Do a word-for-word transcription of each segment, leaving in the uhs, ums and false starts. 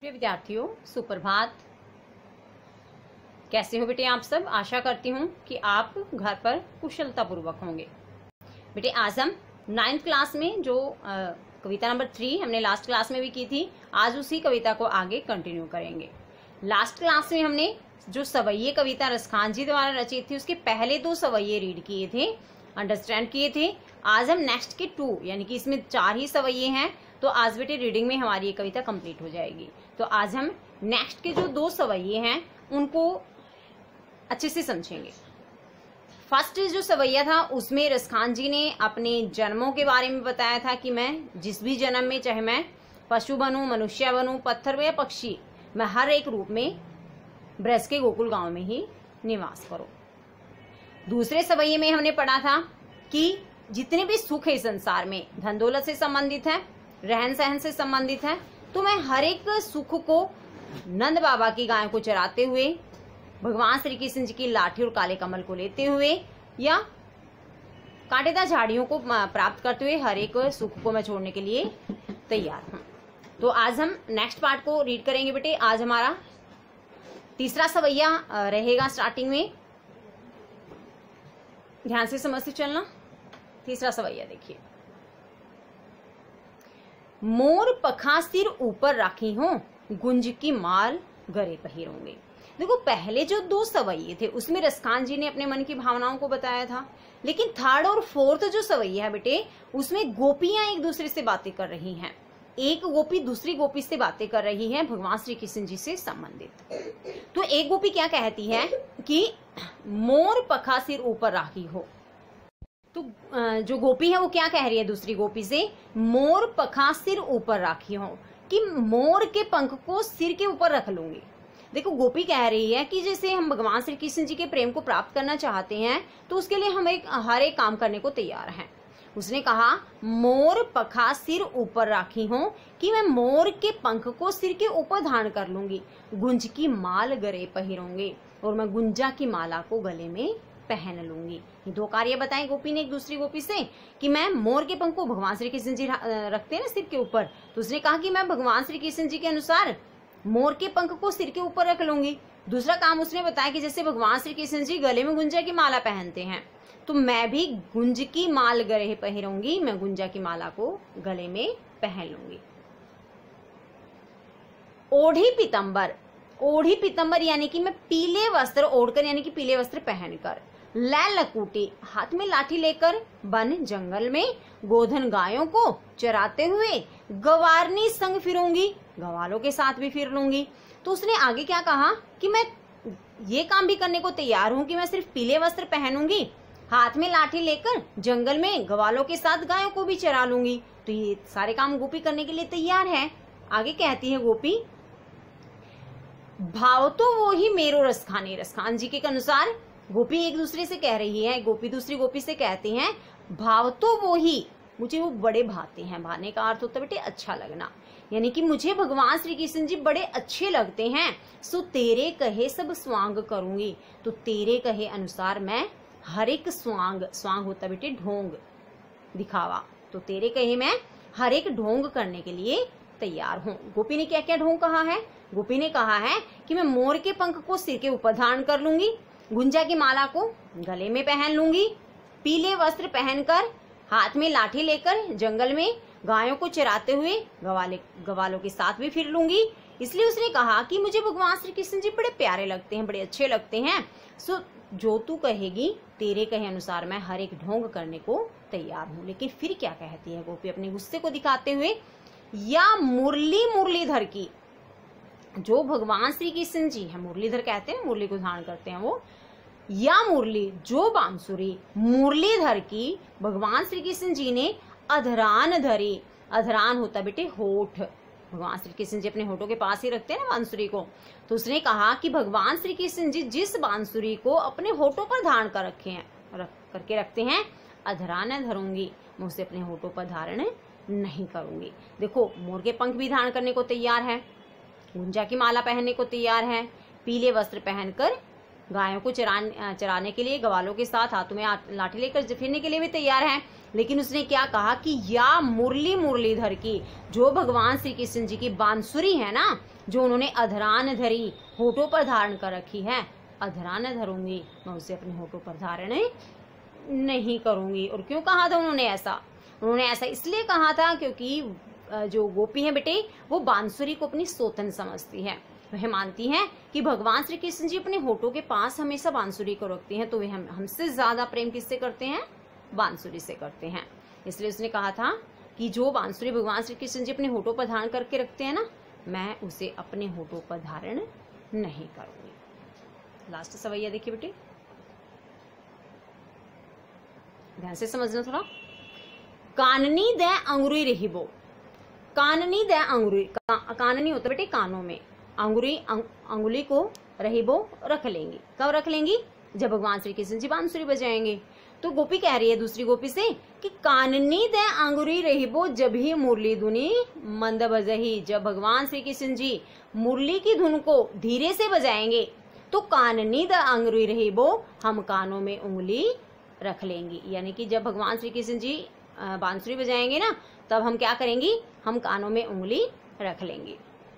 प्रिय विद्यार्थियों, सुप्रभात। कैसे हो बेटे आप सब? आशा करती हूँ कि आप घर पर कुशलता पूर्वक होंगे। बेटे आज हम नाइन्थ क्लास में जो आ, कविता नंबर थ्री हमने लास्ट क्लास में भी की थी, आज उसी कविता को आगे कंटिन्यू करेंगे। लास्ट क्लास में हमने जो सवैये कविता रसखान जी द्वारा रचित थी उसके पहले दो सवैये रीड किए थे, अंडरस्टैंड किए थे। आज हम नेक्स्ट के टू, यानी कि इसमें चार ही सवैये हैं, तो आज बेटे रीडिंग में हमारी ये कविता कंप्लीट हो जाएगी। तो आज हम नेक्स्ट के जो दो सवैये हैं उनको अच्छे से समझेंगे। फर्स्ट जो सवैया था उसमें रसखान जी ने अपने जन्मों के बारे में बताया था कि मैं जिस भी जन्म में, चाहे मैं पशु बनूं, मनुष्य बनूं, पत्थर या पक्षी, मैं हर एक रूप में ब्रज के गोकुल गांव में ही निवास करूं। दूसरे सवैये में हमने पढ़ा था कि जितने भी सुख है संसार में, धन दौलत से संबंधित है, रहन सहन से संबंधित है, तो मैं हर एक सुख को नंद बाबा की गायों को चराते हुए, भगवान श्री कृष्ण जी की लाठी और काले कमल को लेते हुए या कांटेदार झाड़ियों को प्राप्त करते हुए हर एक सुख को मैं छोड़ने के लिए तैयार हूं। तो आज हम नेक्स्ट पार्ट को रीड करेंगे बेटे। आज हमारा तीसरा सवैया रहेगा स्टार्टिंग में, ध्यान से समझ से चलना। तीसरा सवैया देखिए। मोर पखा सिर ऊपर राखी हो, गुंज की माल गरे पहिरोंगे। देखो पहले जो दो सवैये थे उसमें रसखान जी ने अपने मन की भावनाओं को बताया था, लेकिन थर्ड और फोर्थ जो सवैया है बेटे उसमें गोपियां एक दूसरे से बातें कर रही हैं। एक गोपी दूसरी गोपी से बातें कर रही है भगवान श्री कृष्ण जी से संबंधित। तो एक गोपी क्या कहती है कि मोर पखा सिर ऊपर राखी हो, तो जो गोपी है वो क्या कह रही है दूसरी गोपी से, मोर पखा सिर ऊपर राखी हो, कि मोर के पंख को सिर के ऊपर रख लूंगी। देखो गोपी कह रही है कि जैसे हम भगवान श्री कृष्ण जी के प्रेम को प्राप्त करना चाहते हैं तो उसके लिए हम एक हर एक काम करने को तैयार हैं। उसने कहा मोर पखा सिर ऊपर राखी हो, कि मैं मोर के पंख को सिर के ऊपर धारण कर लूंगी, गुंज की माल गले पहिरोंगे, और मैं गुंजा की माला को गले में पहन लूंगी। ये दो कार्य बताए गोपी ने एक दूसरी गोपी से कि मैं मोर के पंख को, भगवान श्री कृष्ण जी रखते हैं ना सिर के ऊपर, तो उसने कहा कि मैं भगवान श्री कृष्ण जी के अनुसार मोर के पंख को सिर के ऊपर रख लूंगी। दूसरा काम उसने बताया कि जैसे भगवान श्री कृष्ण जी गले में गुंजा की माला पहनते हैं, तो मैं भी गुंज की माल गले पहिरूंगी, मैं गुंजा की माला को गले में पहन लूंगी। ओढ़ी पीतंबर, ओढ़ी पीतंबर यानी कि मैं पीले वस्त्र ओढ़कर, यानी कि पीले वस्त्र पहनकर, लै लकूटी हाथ में लाठी लेकर, बन जंगल में गोधन गायों को चराते हुए गवारनी संग फिरूंगी, गवालों के साथ भी फिर लूंगी। तो उसने आगे क्या कहा कि मैं ये काम भी करने को तैयार हूं कि मैं सिर्फ पीले वस्त्र पहनूंगी, हाथ में लाठी लेकर जंगल में गवालों के साथ गायों को भी चरा लूंगी। तो ये सारे काम गोपी करने के लिए तैयार है। आगे कहती है गोपी, भाव तो वो ही मेरो रसखानी। रसखान जी के अनुसार गोपी एक दूसरे से कह रही है, गोपी दूसरी गोपी से कहती हैं भाव तो वो ही, मुझे वो बड़े भाते हैं। भाने का अर्थ होता है बेटे अच्छा लगना, यानी कि मुझे भगवान श्री कृष्ण जी बड़े अच्छे लगते हैं। सो तेरे कहे सब स्वांग करूंगी, तो तेरे कहे अनुसार मैं हर एक स्वांग, स्वांग होता बेटे ढोंग, दिखावा, तो तेरे कहे मैं हर एक ढोंग करने के लिए तैयार हूँ। गोपी ने क्या क्या ढोंग कहा है? गोपी ने कहा है कि मैं मोर के पंख को सिर के ऊपर धारण कर लूंगी, गुंजा की माला को गले में पहन लूंगी, पीले वस्त्र पहनकर, हाथ में लाठी लेकर जंगल में गायों को चराते हुए गवाले गवालों के साथ भी फिर लूंगी। इसलिए उसने कहा कि मुझे भगवान श्री कृष्ण जी बड़े प्यारे लगते हैं, बड़े अच्छे लगते हैं। सो जो तू कहेगी तेरे कहे अनुसार मैं हर एक ढोंग करने को तैयार हूँ। लेकिन फिर क्या कहती है गोपी अपने गुस्से को दिखाते हुए, या मुरली मुरलीधर की, जो भगवान श्री कृष्ण जी है, मुरलीधर कहते हैं, मुरली को धारण करते हैं वो, या मुरली जो बांसुरी मुरलीधर की भगवान श्री कृष्ण जी ने अधरान धरी। अधरान होता बेटे होठ, भगवान श्री कृष्ण जी अपने होठों के पास ही रखते हैं ना बांसुरी को। तो उसने कहा कि भगवान श्री कृष्ण जी जिस बांसुरी को अपने होठों पर धारण कर रखे हैं, रख करके रखते हैं, अधरान धरूंगी, मैं उसे अपने होठों पर धारण नहीं करूंगी। देखो मोर के पंख भी धारण करने को तैयार है, गुंजा की माला पहनने को तैयार है, पीले वस्त्र पहनकर गायों को चराने चराने के लिए, गवालों के साथ हाथों में लाठी लेकर फिरने के लिए भी तैयार है। लेकिन उसने क्या कहा कि या मुरली मुरलीधर की, जो भगवान श्री कृष्ण जी की बांसुरी है ना, जो उन्होंने अधरान धरी, होठों पर धारण कर रखी है, अधरान धरूंगी, मैं उसे अपने होठों पर धारण नहीं करूंगी। और क्यों कहा था उन्होंने ऐसा? उन्होंने ऐसा इसलिए कहा था क्योंकि जो गोपी है बेटे, वो बांसुरी को अपनी सोतन समझती है। वह मानती हैं कि भगवान श्री कृष्ण जी अपने होठों के पास हमेशा बांसुरी को रखती हैं, तो वे हम हमसे ज्यादा प्रेम किससे करते हैं? बांसुरी से करते हैं। इसलिए उसने कहा था कि जो बांसुरी भगवान श्री कृष्ण जी अपने होठों पर धारण करके रखते हैं ना, मैं उसे अपने होठों पर धारण नहीं करूंगी। लास्ट सवैया देखिए बेटे, ध्यान से समझना थोड़ा। काननी दे अंगुरी रहिबो, काननी दे अंगुरी, का, काननी होता बेटे कानों में, अंगुरी अंग, अंगुली को रहिबो रख लेंगी। कब रख लेंगी? जब भगवान श्री कृष्ण जी बांसुरी बजाएंगे। तो गोपी कह रही है दूसरी गोपी से कि काननी दे अंगुरी रहिबो जब ही मुरली धुनी मंद बजही, जब भगवान श्री कृष्ण जी मुरली की धुन को धीरे से बजाएंगे तो काननी द अंगुरी रहिबो, हम कानों में उंगली रख लेंगी। यानी कि जब भगवान श्री कृष्ण जी बांसुरी बजाएंगे ना, तब हम क्या करेंगी? हम कानों में उंगली रख लेंगे।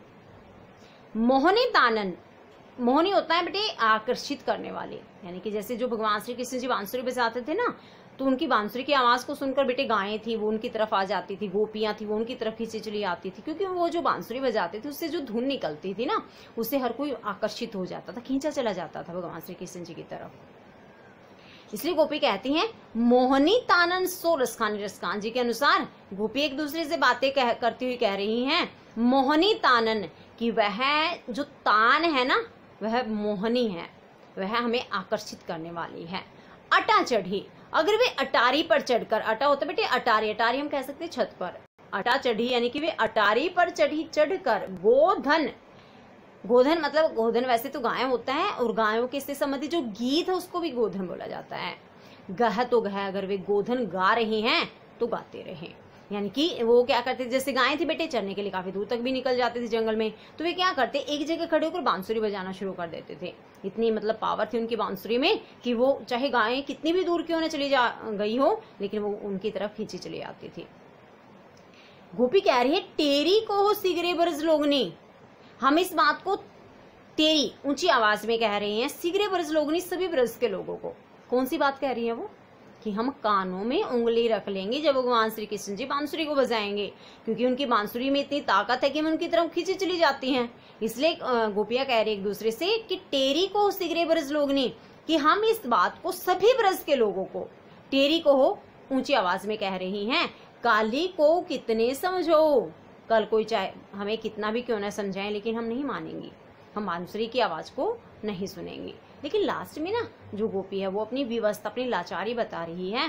मोहनी तानन, मोहनी होता है बेटे आकर्षित करने वाले, यानी कि जैसे जो भगवान श्री कृष्ण जी बांसुरी बजाते थे ना, तो उनकी बांसुरी की आवाज को सुनकर बेटे गायें थी वो उनकी तरफ आ जाती थी, गोपियां थी वो उनकी तरफ खींची चली आती थी, क्योंकि वो जो बांसुरी बजाते थे उससे जो धुन निकलती थी ना, उससे हर कोई आकर्षित हो जाता था, खींचा चला जाता था भगवान श्री कृष्ण जी की तरफ। इसलिए गोपी कहती हैं मोहनी तानन सो रसखानी। रसखान जी के अनुसार गोपी एक दूसरे से बातें कह, करती हुई कह रही हैं मोहनी तानन, कि वह जो तान है ना वह मोहनी है, वह हमें आकर्षित करने वाली है। अटा चढ़ी, अगर वे अटारी पर चढ़कर, अटा होता बेटे अटारी, अटारी हम कह सकते हैं छत पर, अटा चढ़ी यानी कि वे अटारी पर चढ़ी चढ़कर गोधन, गोधन मतलब गोधन वैसे तो गाय होता है, और गायों के से संबंधित जो गीत है उसको भी गोधन बोला जाता है। गह तो गह, अगर वे गोधन गा रही हैं तो गाते रहे, यानी कि वो क्या करते थे, जैसे गायें थी बेटे चरने के लिए काफी दूर तक भी निकल जाते थे जंगल में, तो वे क्या करते, एक जगह खड़े होकर बांसुरी बजाना शुरू कर देते थे। इतनी मतलब पावर थी उनकी बांसुरी में कि वो चाहे गायें कितनी भी दूर क्यों न चली जा गई हो, लेकिन वो उनकी तरफ खींची चली आती थी। गोपी कह रही है टेरी को हो सिगरे बरस लोगनी, हम इस बात को तेरी ऊंची आवाज में कह रही हैं, सिगरे बरस लोगनी सभी ब्रज के लोगों को। कौन सी बात कह रही है वो? कि हम कानों में उंगली रख लेंगे जब भगवान श्री कृष्ण जी बांसुरी को बजाएंगे, क्योंकि उनकी बांसुरी में इतनी ताकत है कि हम उनकी तरफ खींची चली जाती हैं। इसलिए गोपियां कह रही एक दूसरे से कि टेरी को सिगरे ब्रज लोगनी, कि हम इस बात को सभी ब्रज के लोगों को, टेरी को हो ऊंची आवाज में कह रही हैं, काली को कितने समझो, कल कोई चाहे हमें कितना भी क्यों न समझाए लेकिन हम नहीं मानेंगी, हम बांसुरी की आवाज को नहीं सुनेंगे। लेकिन लास्ट में ना जो गोपी है वो अपनी विवस्था, अपनी लाचारी बता रही है।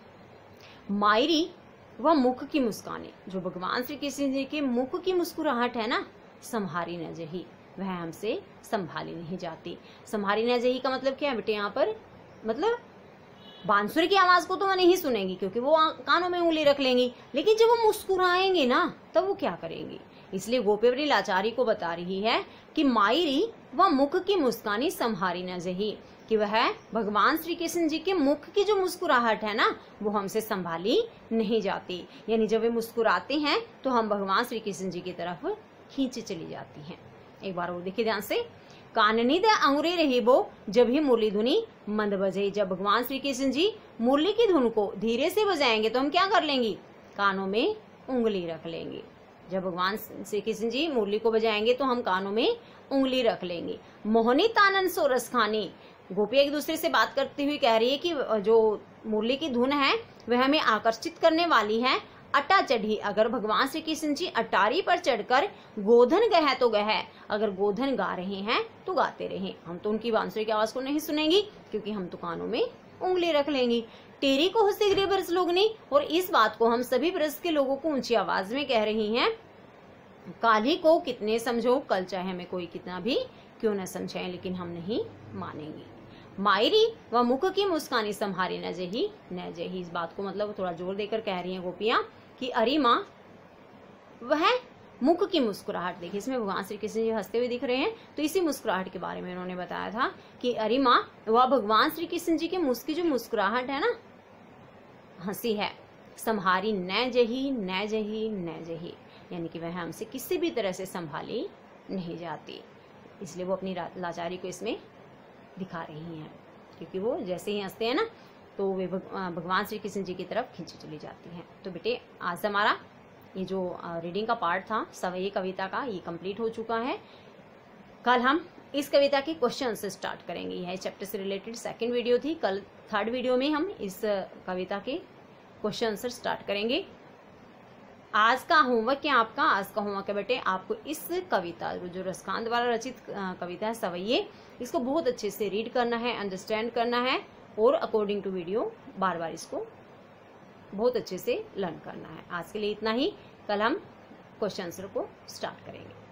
मायरी वह मुख की मुस्काने, जो भगवान श्री कृष्ण जी के मुख की मुस्कुराहट है ना, संहारी न जही, वह हमसे संभाली नहीं जाती। संहारी न जही का मतलब क्या है बेटे? यहाँ पर मतलब बांसुरी की आवाज को तो वह नहीं सुनेंगी क्योंकि वो कानों में उंगली रख लेंगी, लेकिन जब वो मुस्कुराएंगे ना तब वो क्या करेंगी? इसलिए गोपी अपनी लाचारी को बता रही है कि मायरी वह मुख की मुस्कानी संहारी न जही, कि वह भगवान श्री कृष्ण जी के मुख की जो मुस्कुराहट है ना वो हमसे संभाली नहीं जाती। यानी जब वे मुस्कुराते हैं तो हम भगवान श्री कृष्ण जी की तरफ खींची चली जाती हैं। एक बार और देखिए ध्यान से, काननी दे अंगुरी रहिबो जब ही मुरली धुनी मंद बजे, जब भगवान श्री कृष्ण जी मुरली की धुन को धीरे से बजाएंगे तो हम क्या कर लेंगी? कानों में उंगली रख लेंगे। जब भगवान श्री कृष्ण जी मुरली को बजाएंगे तो हम कानों में उंगली रख लेंगे। मोहनी तानन सो रसखानी, गोपी एक दूसरे से बात करती हुई कह रही है कि जो मुरली की धुन है वह हमें आकर्षित करने वाली है। अटा चढ़ी, अगर भगवान श्री कृष्ण जी अटारी पर चढ़कर गोधन गह तो गह, अगर गोधन गा रहे हैं तो गाते रहे, हम तो उनकी बांसुरी की आवाज को नहीं सुनेंगी क्योंकि हम तो कानों में उंगली रख लेंगी। टेरी को हो सिगरे बरस लोगनी, और इस बात को हम सभी ब्रज के लोगों को ऊंची आवाज में कह रही हैं। काली को कितने समझो, कल चाहे हमें कोई कितना भी क्यों न समझाए लेकिन हम नहीं मानेंगे। मायरी व मुख की मुस्कानी संहारी न जही न जही, इस बात को मतलब थोड़ा जोर देकर कह रही हैं गोपियां कि अरे माँ वह मुख की मुस्कुराहट, देखिए इसमें भगवान श्री कृष्ण जी हंसते हुए दिख रहे हैं, तो इसी मुस्कुराहट के बारे में उन्होंने बताया था कि अरे माँ वह भगवान श्री कृष्ण जी के मुख की जो मुस्कुराहट है ना, हंसी है, संहारी न जही न जही न जही, यानी कि वह हमसे किसी भी तरह से संभाली नहीं जाती। इसलिए वो अपनी लाचारी को इसमें दिखा रही हैं, क्योंकि वो जैसे ही हंसते हैं ना तो वे भगवान श्री कृष्ण जी की तरफ खींची चली जाती हैं। तो बेटे आज हमारा ये जो रीडिंग का पार्ट था सवैये कविता का, ये कंप्लीट हो चुका है। कल हम इस कविता के क्वेश्चन से स्टार्ट करेंगे। यह चैप्टर से रिलेटेड सेकंड वीडियो थी। कल थर्ड वीडियो में हम इस कविता के क्वेश्चन आंसर स्टार्ट करेंगे। आज का होमवर्क क्या आपका? आज का होमवर्क है बेटे आपको इस कविता जो रसखान द्वारा रचित कविता है सवैये, इसको बहुत अच्छे से रीड करना है, अंडरस्टैंड करना है और अकॉर्डिंग टू वीडियो बार बार इसको बहुत अच्छे से लर्न करना है। आज के लिए इतना ही। कल हम क्वेश्चन आंसर को स्टार्ट करेंगे।